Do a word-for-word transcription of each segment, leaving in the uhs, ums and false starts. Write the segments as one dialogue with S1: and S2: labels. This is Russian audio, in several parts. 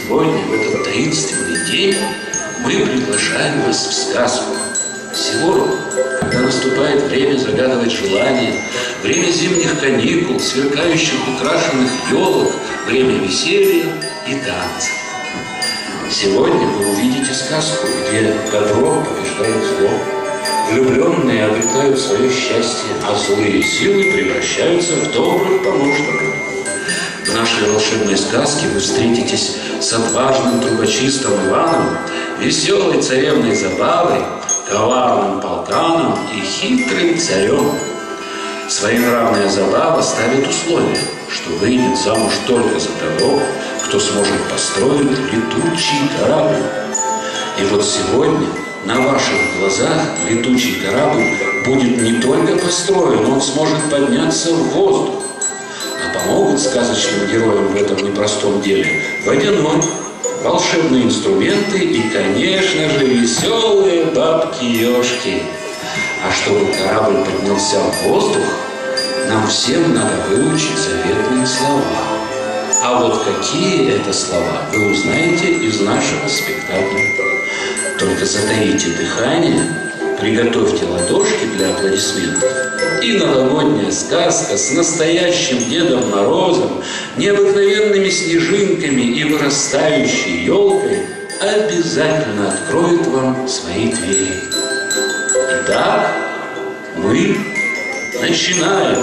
S1: сегодня, в этот таинственный день, мы приглашаем вас в сказку. Сегодня, когда наступает время загадывать желания, время зимних каникул, сверкающих украшенных елок, время веселья и танцев. Сегодня вы увидите сказку, где добро побеждает зло, влюбленные обретают свое счастье, а злые силы превращаются в добрых помощников. В нашей волшебной сказке вы встретитесь с отважным трубочистом Иваном, веселой царевной Забавой, коварным полканом и хитрым царем. Своенравная Забава ставит условие, что выйдет замуж только за того, кто сможет построить летучий корабль. И вот сегодня на ваших глазах летучий корабль будет не только построен, он сможет подняться в воздух. А помогут сказочным героям в этом непростом деле водяной, волшебные инструменты и, конечно же, веселые бабки-ежки. А чтобы корабль поднялся в воздух, нам всем надо выучить заветные слова. А вот какие это слова, вы узнаете из нашего спектакля. Только затаите дыхание, приготовьте ладошки для аплодисментов. И новогодняя сказка с настоящим Дедом Морозом, необыкновенными снежинками и вырастающей елкой обязательно откроет вам свои двери. Итак, мы начинаем.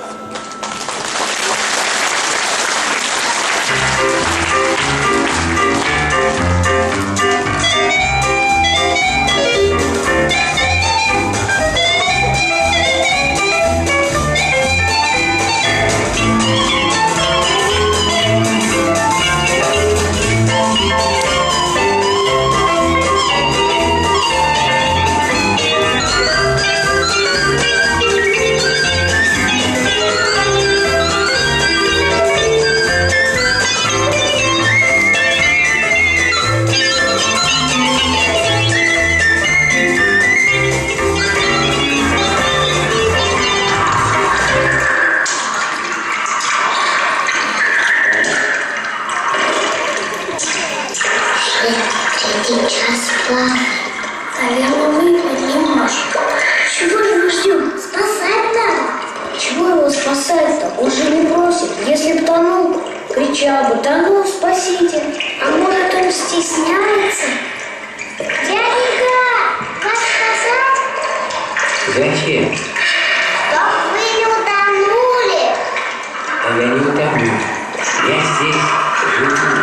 S2: Зачем?
S3: Чтоб вы не утонули.
S2: А я не утону. Я здесь живу.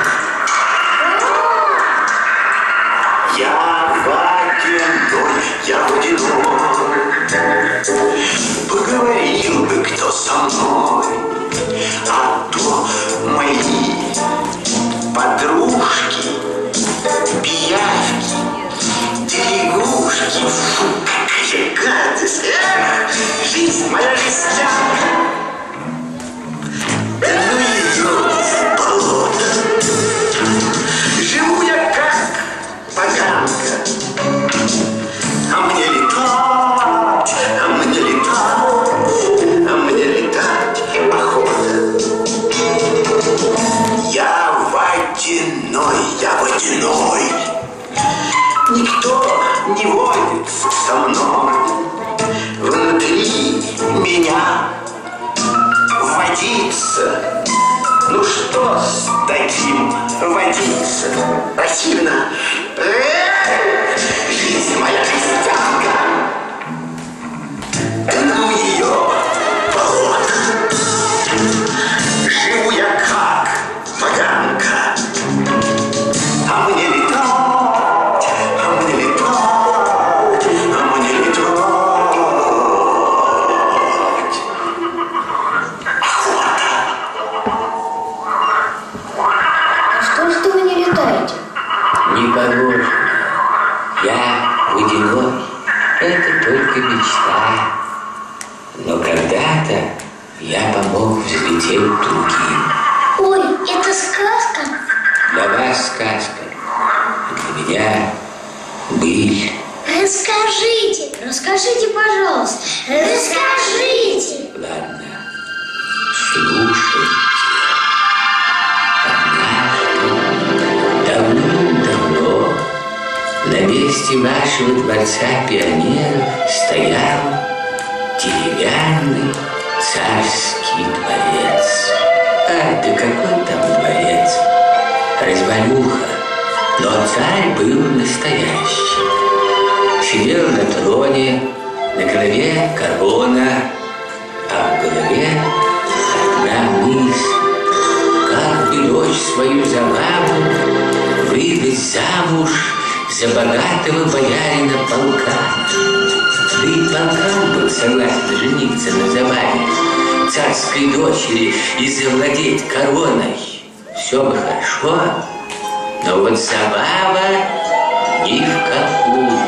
S4: Я водяной, я водяной. Поговорил бы кто со мной, а то мои подружки, пиявки, деревушки. Фу, какая гадость! Эх, жизнь моя жестянка. Да ну ее в болото. Живу я как поганка. А мне летать, а мне летать, а мне летать охота. Я водяной, я водяной. Никто не водится со мной. Внутри меня водится. Ну что с таким водиться? Противно. Эх, жизнь моя жестянка. Ну ее болото. Живу я как поганка. А мне летать, а мне летать, а мне летать.
S3: Что ж вы не летаете?
S2: Не положено. Я водяной. Это только мечта. Но когда-то я помог взлететь другим.
S3: Ой, это сказка?
S2: Для вас сказка, а для меня быль.
S3: Расскажите, расскажите, пожалуйста, расскажите.
S2: Ладно, слушайте. Однажды месте вашего дворца пионеров стоял деревянный царский дворец. А, да какой там дворец? Развалюха. Но царь был настоящий. Сидел на троне, на голове корона, а в голове одна мысль. Как бы дочь свою забаву выдать замуж за богатого боярина Полкана. Да и Полкан был согласен жениться на забаве царской дочери и завладеть короной. Все бы хорошо, но вот забава ни в какую.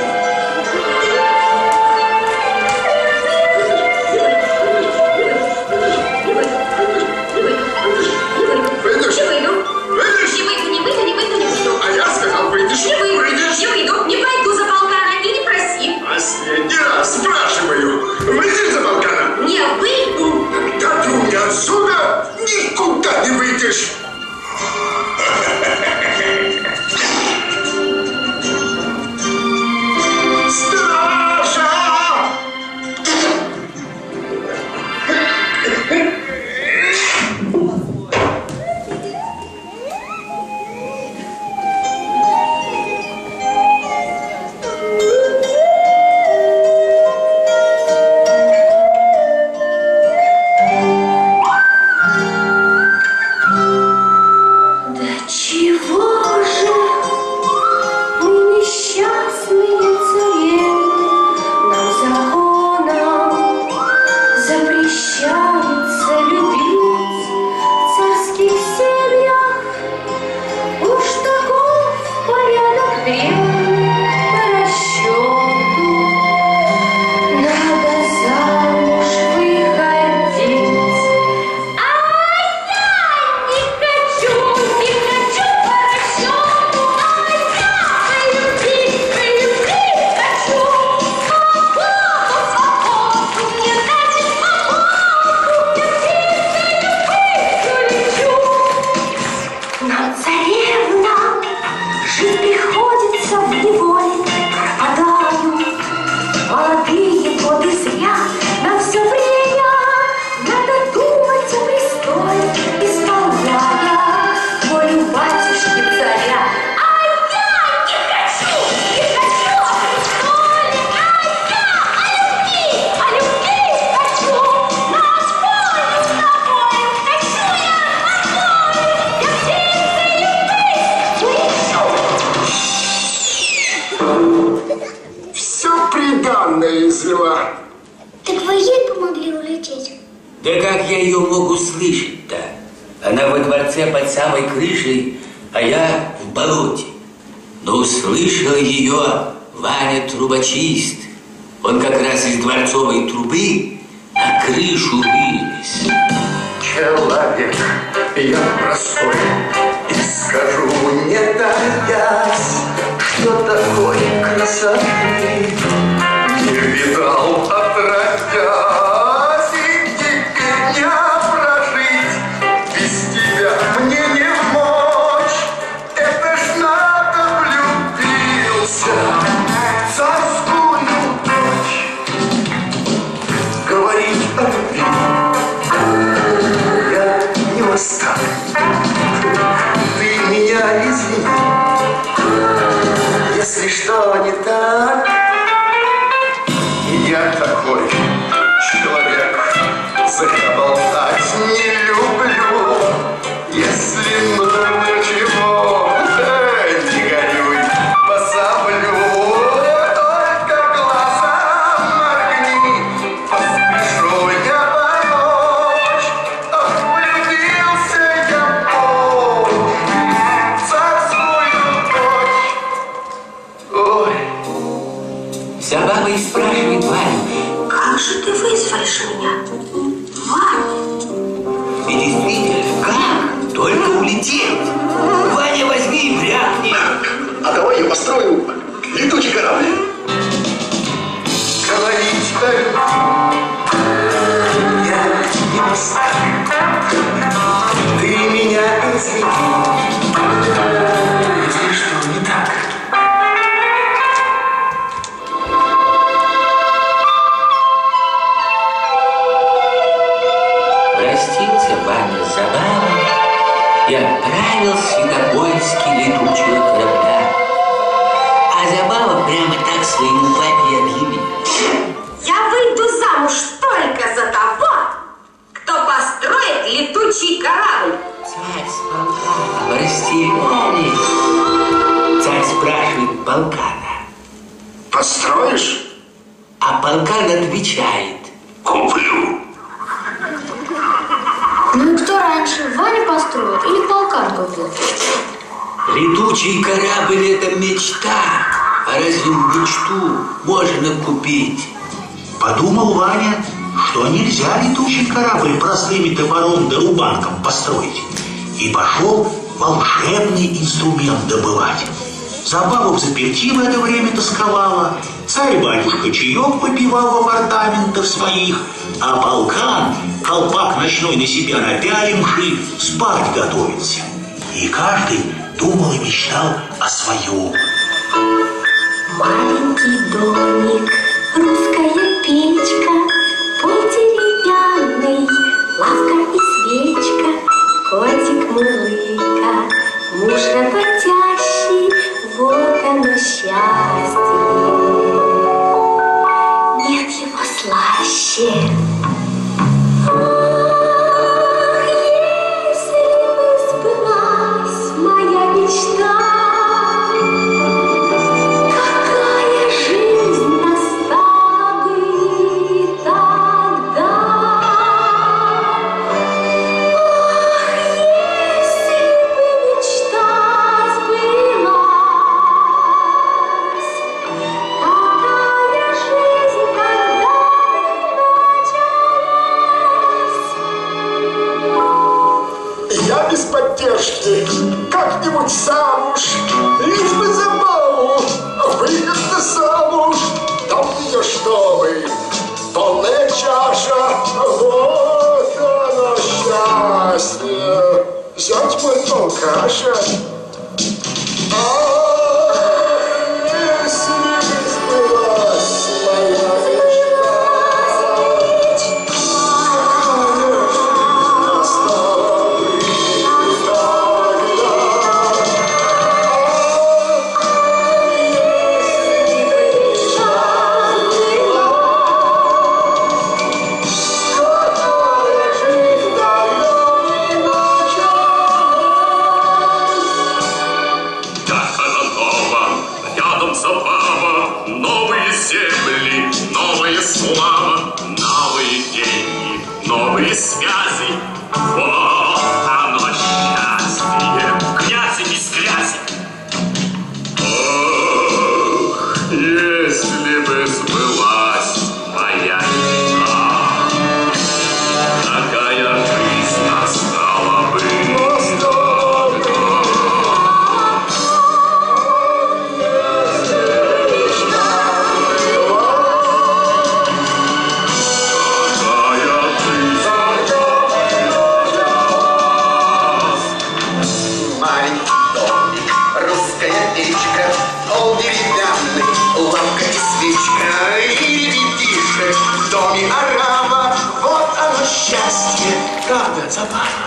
S4: Последний раз спрашиваю, выйдешь за Полкана?
S3: Не выйду.
S4: Да ты у меня отсюда никуда не выйдешь. Стража!
S3: Так вы ей помогли улететь?
S2: Да как я ее мог услышать-то? Она во дворце под самой крышей, а я в болоте. Но услышал ее Ваня трубочист. Он как раз из дворцовой трубы на крышу вылез.
S4: Человек, я простой, и скажу, не таясь, что такой красоты не видал отродясь, и теперь не прожить без тебя мне не в мочь. Это ж надо влюбился в царскую дочь. Говорить о любви я не устал. Ты меня
S2: своему папе объяви.
S5: Я выйду замуж только за того, кто построит летучий корабль.
S2: Царь с полкана растерялись. Царь спрашивает полкана:
S4: Построишь?
S2: А полкан отвечает:
S4: Куплю.
S3: Ну и кто раньше, Ваня построит или полкан купил?
S2: Летучий корабль — это мечта. А разве мечту можно купить?
S6: Подумал Ваня, что нельзя летучий корабль простыми топором да рубанком построить. И пошел волшебный инструмент добывать. Забава в заперти в это время тосковала. Царь-батюшка чаек попивал в апартаментах своих, а полкан, колпак ночной на себя напяливший, спать готовится. И каждый думал и мечтал о своем.
S3: Маленький домик, русская печка, пол деревянный, лавка и свечка, котик мурлыка, муж работящий, вот оно счастье. Нет его слаще. Ах, если бы сбылась моя мечта, какая жизнь настала бы тогда. Ах, если бы мечта сбылась, какая жизнь тогда началась.
S4: Я без поддержки как-нибудь замуж, лишь бы забаву, выгодно замуж. Там ее чтобы полная чаша, вот оно счастье. Зять мой полкаша. Ах, если бы сбылась моя мечта, какая жизнь настала бы тогда. Ах, если бы мечта сбылась, какая жизнь тогда началась.
S7: Так она нова, рядом забава, новые земли, новая слава, новые деньги, новые связи. Вот оно счастье, грязи без грязи. Ох, если бы сбылась моя мечта, какая жизнь настала бы тогда.
S8: Маленький домик, русская печка, пол деревянный, лавка и свечка. И ребятишек в доме арава, вот оно счастье, правда, забава.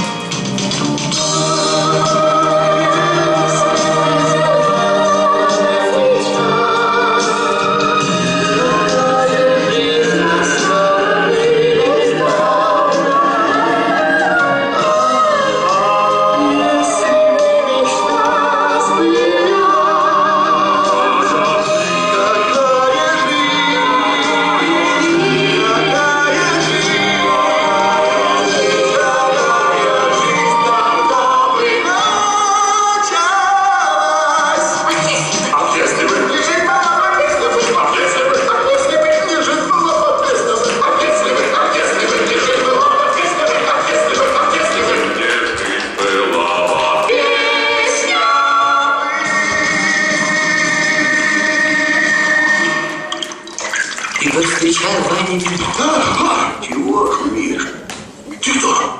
S2: И повстречал Ваня меня.
S6: Ага, чего ж, Миша? Ты кто?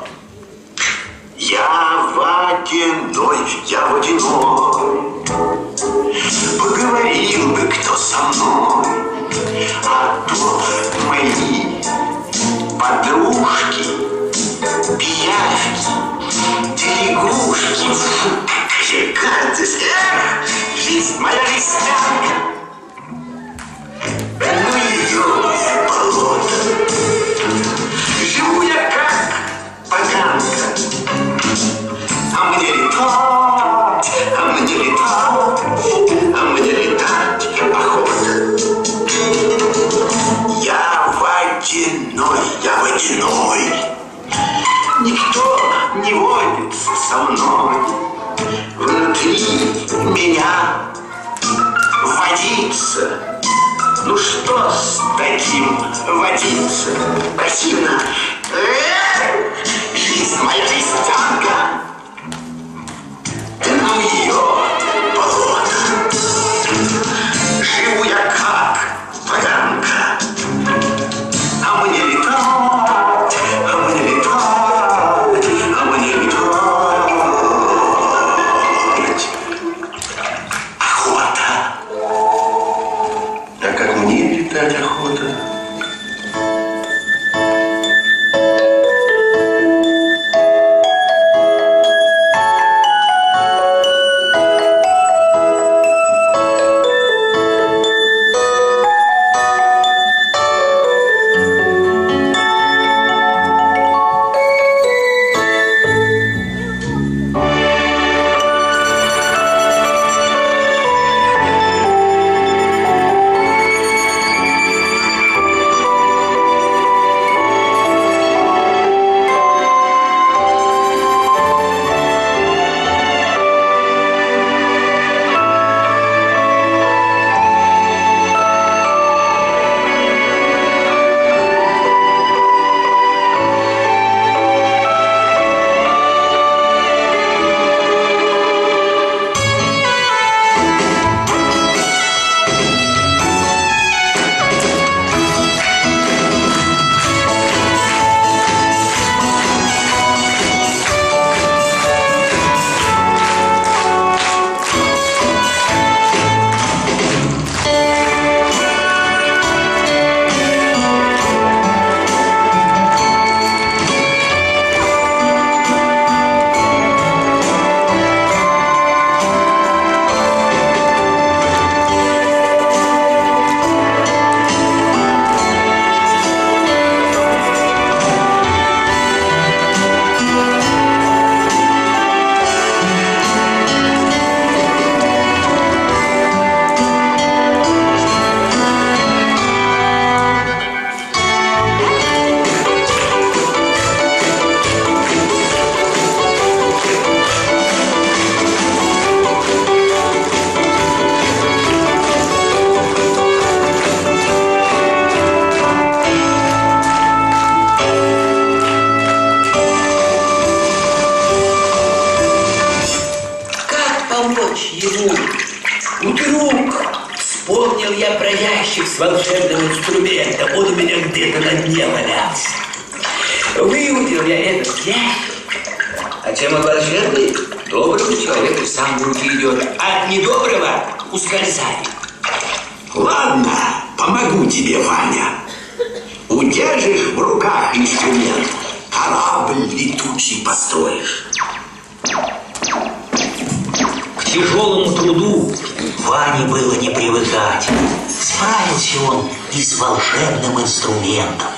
S8: Я водяной, я водяной. Поговорил бы кто со мной, а то мои подружки, пиявки, телегрушки. Фу, какая гадость! Эх, жизнь моя жестянка. со мной. Внутри меня водится. Ну что с таким водиться? Противно. Жизнь моя жестянка. Ну ее болото. Живу я как поганка. А мне летать, а мне летать, а мне летать. Охота. А как мне летать охота?
S2: Вспомнил я про ящик с волшебным инструментом. Он у меня где-то на дне валялся. Выудил я этот ящик.
S9: А чем он волшебный? Доброму человеку сам в руки идет.
S2: От недоброго ускользает.
S8: Ладно, помогу тебе, Ваня. Удержишь в руках инструмент, корабль летучий построишь.
S2: К тяжелому труду
S6: Ване было не привыкать. Справился он и с волшебным инструментом.